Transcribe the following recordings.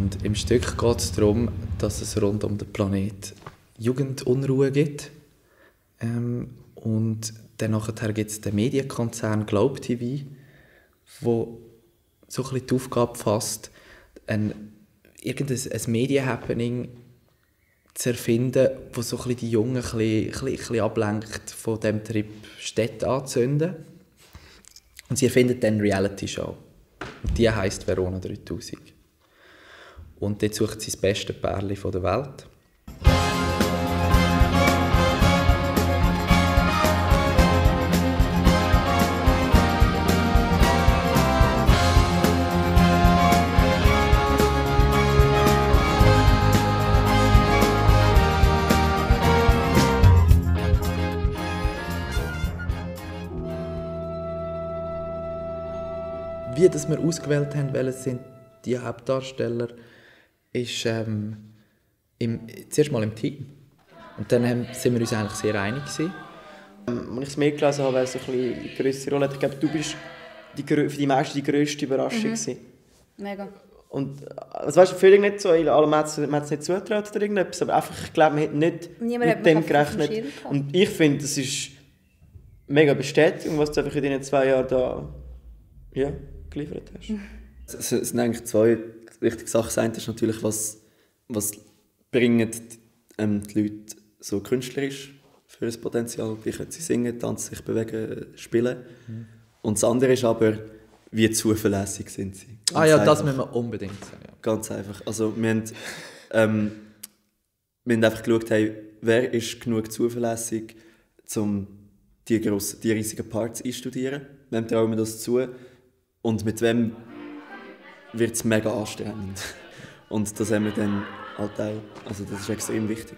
Und im Stück geht es darum, dass es rund um den Planeten Jugendunruhe gibt. Und dann nachher gibt es den Medienkonzern Globe TV, wo so ein bisschen die Aufgabe fasst, irgendein Medien-Happening zu erfinden, wo so ein bisschen die Jungen ein bisschen ablenkt von dem Trip, Städte anzünden. Und sie erfindet dann eine Reality-Show. Und die heisst Verona 3000. Und dort sucht sie das beste Pärchen der Welt. Wie das wir ausgewählt haben, welche sind die Hauptdarsteller, ist zuerst mal im Team. Und dann sind wir uns eigentlich sehr einig gewesen. Als ich es mehr gelesen habe, wäre es eine bisschen grössere Rolle. Ich glaube, du bist für die meisten die grösste Überraschung gewesen. Mega. Und also weißt du, völlig nicht so, man hat es nicht zugetraut oder irgendetwas, aber einfach, ich glaube, man hat nicht mit dem gerechnet. Und ich finde, das ist mega Bestätigung, was du einfach in diesen 2 Jahren da geliefert hast. Es sind eigentlich 2 wichtige Sachen. Das eine ist natürlich, was bringen die Leute so künstlerisch für das Potenzial. Wie können sie singen, tanzen, sich bewegen, spielen. Und das andere ist aber, wie zuverlässig sind sie. Das müssen wir unbedingt sagen. Ja. Ganz einfach. Also wir haben einfach geschaut, wer ist genug zuverlässig, um die riesigen Parts einzustudieren. Wem trauen wir das zu? Und mit wem wird es mega anstrengend. Und das haben wir dann halt auch, also das ist extrem wichtig.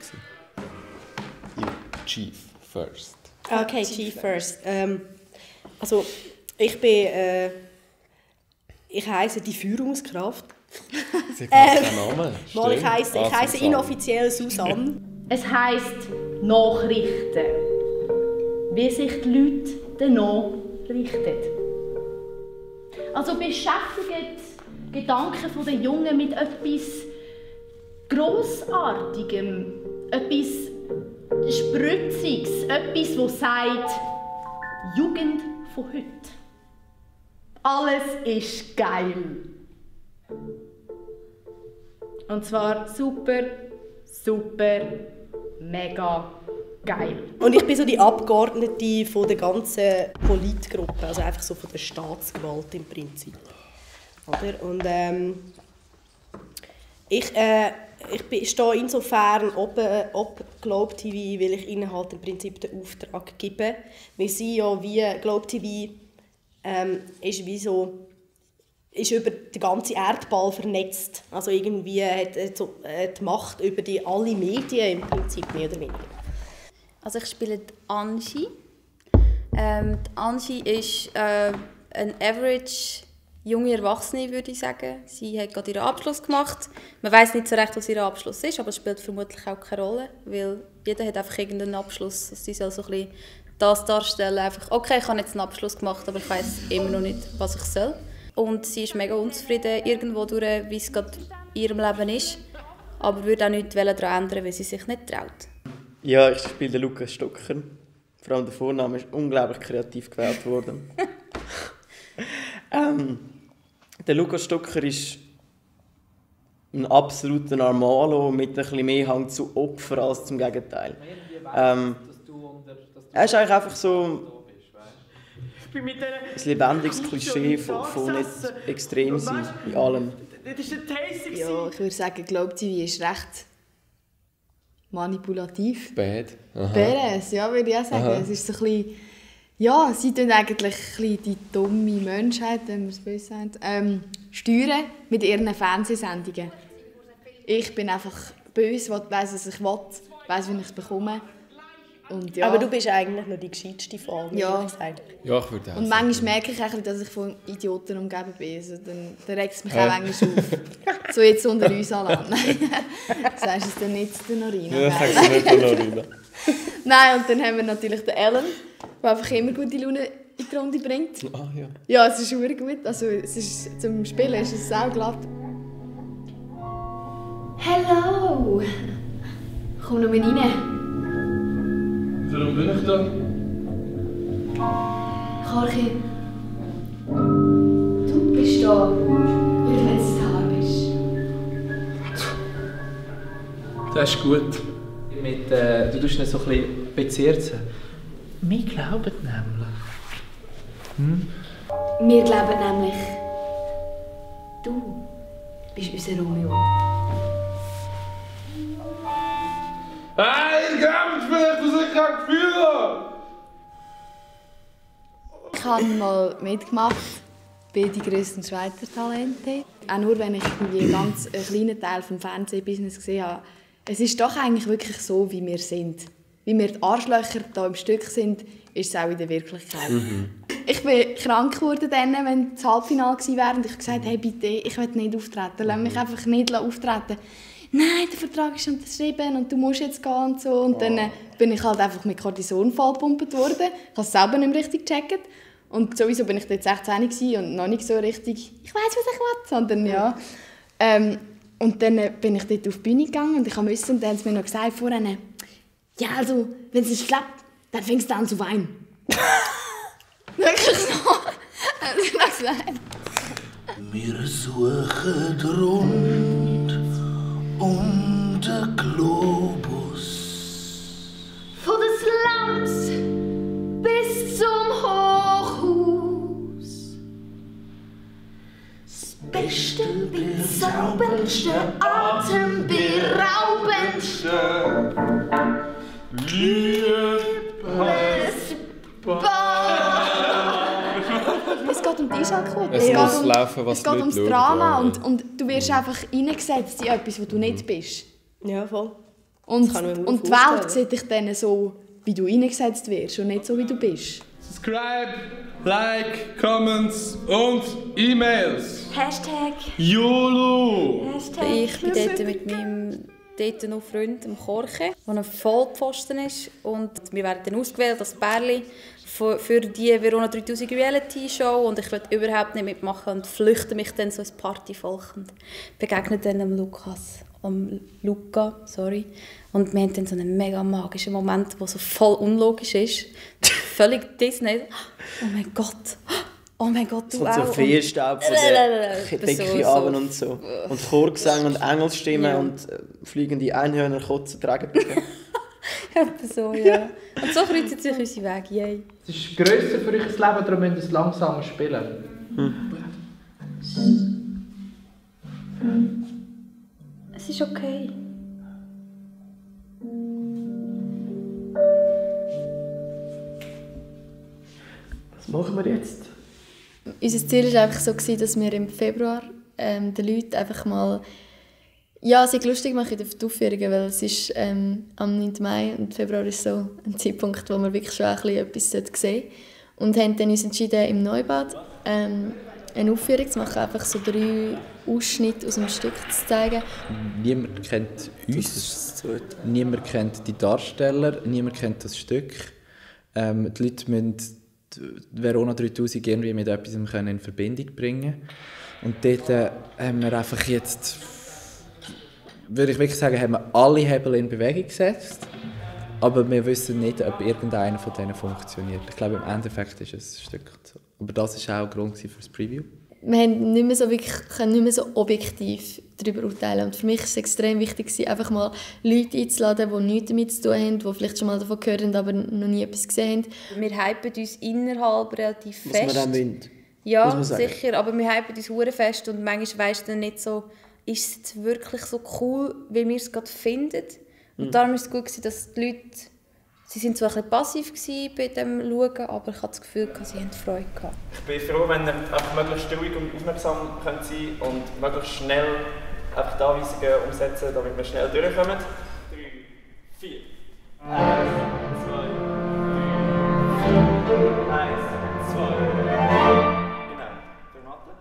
Chief first. Okay, Chief first. Also ich bin, ich heisse die Führungskraft. Sie hat keinen Namen. Ich heisse inoffiziell Susanne. Es heisst nachrichten. Wie sich die Leute danach richten. Also beschäftigt Gedanken der Jungen mit etwas Grossartigem, etwas Spritziges, etwas, das sagt, Jugend von heute. Alles ist geil. Und zwar super, mega geil. Und ich bin so die Abgeordnete von der ganzen Politgruppe, also einfach so von der Staatsgewalt im Prinzip. Oder? Und ich stehe insofern ob Globe TV, weil ich ihnen halt im Prinzip den Auftrag gebe. Wir sind ja wie Globe TV ist über den ganzen Erdball vernetzt. Also irgendwie hat die Macht über alle Medien im Prinzip mehr oder weniger. Also ich spiele die Angie. Die Angie ist eine average junge Erwachsene, würde ich sagen. Sie hat gerade ihren Abschluss gemacht. Man weiß nicht so recht, was ihr Abschluss ist, aber es spielt vermutlich auch keine Rolle, weil jeder hat einfach irgendeinen Abschluss. Also sie soll so ein bisschen das darstellen, einfach, okay, ich habe jetzt einen Abschluss gemacht, aber ich weiß immer noch nicht, was ich soll. Und sie ist mega unzufrieden irgendwo durch, wie es gerade in ihrem Leben ist, aber würde auch nichts daran ändern, weil sie sich nicht traut. Ja, ich spiele den Lukas Stocker. Vor allem der Vorname ist unglaublich kreativ gewählt worden. Der Lukas Stocker ist ein absoluter Normalo mit ein bisschen mehr Hang zu Opfer als zum Gegenteil. Er ist eigentlich einfach so ein lebendiges Klischee von nicht extrem sein in allem. Ja, ich würde sagen, Globe TV ist recht manipulativ. Badass, ja, würde ich auch sagen. Es ist so ein bisschen, ja, sie tun eigentlich ein bisschen die dumme Menschheit, wenn man es böse sagt, steuern mit ihren Fernsehsendungen. Ich bin einfach böse, weiss, was ich will, weiss, wie ich es bekomme. Und ja. Aber du bist eigentlich noch die gescheiteste Frau, ja. würde ich sagen. Ja, ich würde auch und manchmal merke ich auch, dass ich von Idioten umgeben bin. Also dann regt es mich auch manchmal auf. So jetzt unter uns alle. Sagst du es dann nicht der Norina? Ja, sagst du nicht der Norina. Nein, und dann haben wir natürlich den Alan, der einfach immer gute Laune in die Runde bringt. Ah, ja. Ja, es ist sehr gut. Also, es ist, zum Spielen ist es auch glatt. Hallo. Komm noch mal rein. Warum bin ich da? Jorge, du bist da, weil du jetzt da bist. Das ist gut. Du tust ihn so ein bisschen bezirzen. Wir glauben nämlich. Wir glauben nämlich, du bist unser Romeo. Hey, ihr glaubt vielleicht, dass ich kein Gefühl habe! Ich habe mal mitgemacht bei «Die grössten Schweizer Talente». Auch nur, wenn ich irgendwie einen ganz kleinen Teil vom Fernsehbusiness gesehen habe. Es ist doch eigentlich wirklich so, wie wir sind. Wie wir die Arschlöcher hier im Stück sind, ist es auch in der Wirklichkeit. Ich bin krank geworden, wenn das Halbfinale war. Und ich habe gesagt, hey, bitte, ich will nicht auftreten. Lass mich einfach nicht auftreten. Nein, der Vertrag ist unterschrieben und du musst jetzt gehen und so. Und dann bin ich halt einfach mit Cortison vollgepumpt worden. Ich habe es selber nicht richtig gecheckt. Und sowieso bin ich dort 16 und noch nicht so richtig, ich weiss, was ich will, sondern ja. Und dann bin ich dort auf die Bühne gegangen und ich musste, und dann haben sie mir noch gesagt vorhin, ja, also, wenn es nicht klappt, dann fängst du an zu weinen. Wirklich so. Haben sie noch gesagt. Wir suchen rund um den Globus. Von den Slums bis zum Hochhaus. Das Beste, bezauberndste, atemberaubendste Es geht um die Einschaltquote. Es muss laufen, was es geht die ums Leute Drama schauen. und du wirst einfach reingesetzt in etwas, wo du nicht bist. Ja, voll. Und kann ich mir die vorstellen. Welt sieht dich dann so, wie du reingesetzt wirst und nicht so, wie du bist. Subscribe, Like, Comments und E-Mails. Hashtag. YOLO! Ich bin dort mit meinem noch Freund, dem Jorge, der ein Vollpfosten ist. Und wir werden dann ausgewählt als Pärchen für die Verona 3000 Reality Show. Und ich will überhaupt nicht mitmachen und flüchte mich dann so ins Partyvolk und begegne dann dem Luca. Und wir haben dann so einen mega magischen Moment, der so voll unlogisch ist. Völlig Disney. Oh mein Gott, du und auch. so Feenstaub von der Decke runter und so. Und Chorgesang und Engelsstimmen und fliegende Einhörner kotzen tragen. Etwa so, ja. Und so kreuzen sich unsere Wege, yay. Es ist grösser für euch das Leben, darum müsst ihr es langsamer spielen. Es ist okay. Was machen wir jetzt? Unser Ziel war einfach so, dass wir im Februar den Leuten einfach mal sich lustig machen auf die Aufführungen, weil es ist am 9. Mai und Februar ist so ein Zeitpunkt, wo man wirklich schon ein bisschen etwas sehen sollte. Und haben dann uns entschieden, im Neubad eine Aufführung zu machen, einfach so 3 Ausschnitte aus dem Stück zu zeigen. Niemand kennt uns, niemand kennt die Darsteller, niemand kennt das Stück. Die Leute müssen Verona 3000 irgendwie mit etwas in Verbindung bringen. Und dort haben wir einfach jetzt, würde ich wirklich sagen, haben wir alle Hebel in Bewegung gesetzt. Aber wir wissen nicht, ob irgendeiner von denen funktioniert. Ich glaube, im Endeffekt ist es ein Stück so. Aber das war auch ein Grund für das Preview. Wir können nicht mehr so objektiv darüber urteilen. Und für mich war es extrem wichtig, einfach mal Leute einzuladen, die nichts damit zu tun haben, die vielleicht schon mal davon gehört haben, aber noch nie etwas gesehen haben. Wir hypen uns innerhalb relativ fest. Was man dann will. Ja, sicher. Aber wir hypen uns verdammt fest und manchmal weisst du dann nicht so, ist es jetzt wirklich so cool, wie wir es gerade finden. Und darum war es gut, dass die Leute, sie sind zwar ein bisschen passiv bei dem Schauen, aber ich hatte das Gefühl, sie hatten Freude gehabt. Ich bin froh, wenn ihr einfach möglichst ruhig und aufmerksam könnt sein und möglichst schnell einfach die Anweisungen umsetzen, damit wir schnell durchkommen. 3, 4. 1, 2, 3, 4. 1, 2. Genau. Durchmatteln.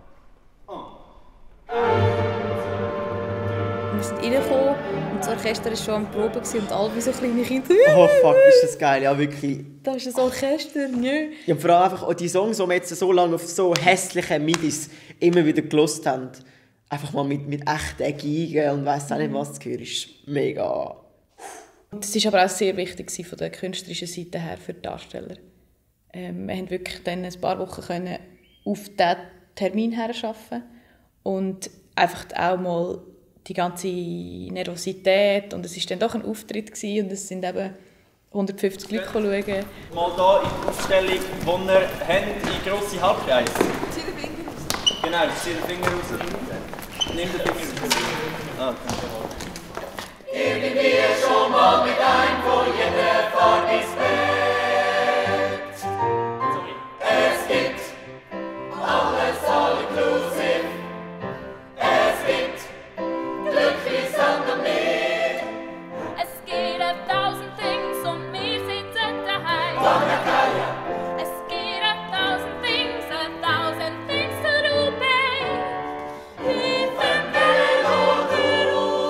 1, 2, 3. Wir sind reingekommen und das Orchester war schon am Proben und alle wie so kleine Kinder. Oh fuck, ist das geil, ja wirklich. Da ist ein Orchester, nö. Ja, und vor allem einfach auch die Songs, die wir jetzt so lange auf so hässlichen Midis immer wieder gehört haben. einfach mal mit echten Geigen und weiss auch nicht was zu hören, ist mega. Das war aber auch sehr wichtig von der künstlerischen Seite her für die Darsteller. Wir konnten wirklich dann ein paar Wochen auf diesen Termin her arbeiten und einfach auch mal die ganze Nervosität, und es war dann doch ein Auftritt gewesen, und es sind eben 150 Leute schauen. Mal hier in die Aufstellung, die wir haben, in grosse Halbkreis. Zieh den Finger raus. Genau, zieh den Finger raus. Nimm den Finger raus. Irgendwie schon mal mit einem von jeder Fahrt ins Bett. Es gibt alles all-inclusive. Es gibt glücklich sind mit. Es geht 1000 Things und wir sitzen daheim. Es geht 1000 Things to do, babe. Even below the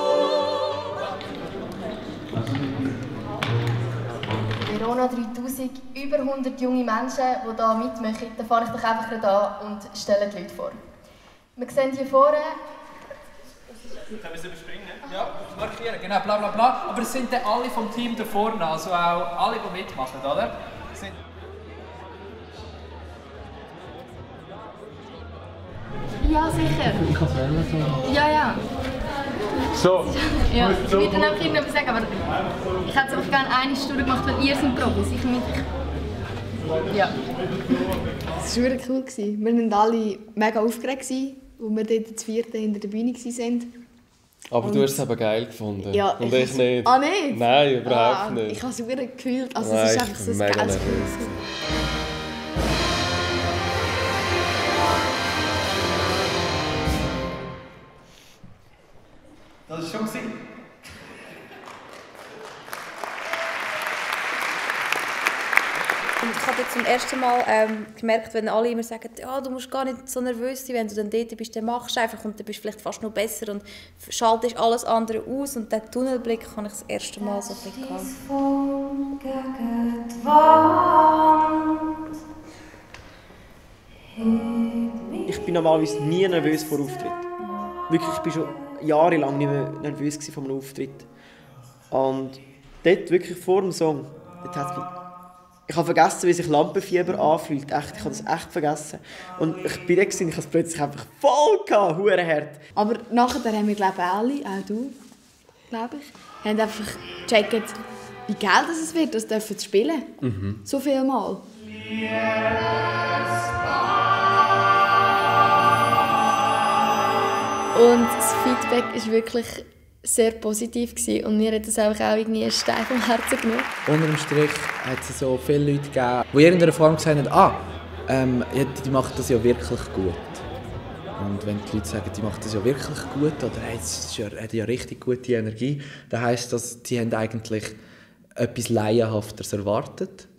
Verona 3000, über 100 junge Menschen, die hier mitmachen, dann fahre ich doch einfach gerade an und stelle die Leute vor. Wir sehen hier vorne... Können wir es überspringen? Ja, markieren, genau, bla bla bla. Aber es sind dann alle vom Team da vorne, also auch alle, die mitmachen, oder? Ja, sicher. Ich kann es wählen. So. Ja. So. Ja, ich würde dann auch irgendetwas sagen, aber ich hätte es einfach gerne eine Stunde gemacht, weil ihr sind Profis. Ich nicht. Ja. Es war wirklich cool. Wir waren alle mega aufgeregt, als wir dort zu vierten hinter der Bühne waren. Aber du hast es aber geil gefunden. Ja, und ich nicht. Ah, nicht? Nein, überhaupt nicht. Ich habe es wirklich gefühlt. Also, Nein, es ist einfach so ein geiles Gefühl. Das war schon gesehen. Und ich habe jetzt zum ersten Mal gemerkt, wenn alle immer sagen, ja, du musst gar nicht so nervös sein, wenn du dann dort bist, dann machst du einfach und dann bist du vielleicht fast noch besser und schaltest alles andere aus, und diesen Tunnelblick habe ich das erste Mal so ein bisschen gehabt. Ich bin normalerweise nie nervös vor Auftritt. Wirklich, ich bin schon jahrelang nicht mehr nervös vor einem Auftritt. Und dort wirklich vor dem Song, dort hat mich... Ich habe vergessen, wie sich Lampenfieber anfühlt. Echt, ich habe das echt vergessen. Und ich bin da gewesen, ich habe es plötzlich einfach voll gehabt, verdammt. Aber nachher haben wir, glaube ich, alle, auch du, glaube ich, haben einfach gecheckt, wie geil es wird, das dürfen zu spielen. Mhm. So viel Mal. Und das Feedback war wirklich sehr positiv gewesen. Und mir hat das einfach auch irgendwie einen Stein vom Herzen genommen. Unter dem Strich hat es so viele Leute gegeben, die in irgendeiner Form gesagt haben, die machen das ja wirklich gut. Und wenn die Leute sagen, die machen das ja wirklich gut, oder hey, hat ja richtig gute Energie, dann heisst das, die haben eigentlich etwas Laienhafteres erwartet.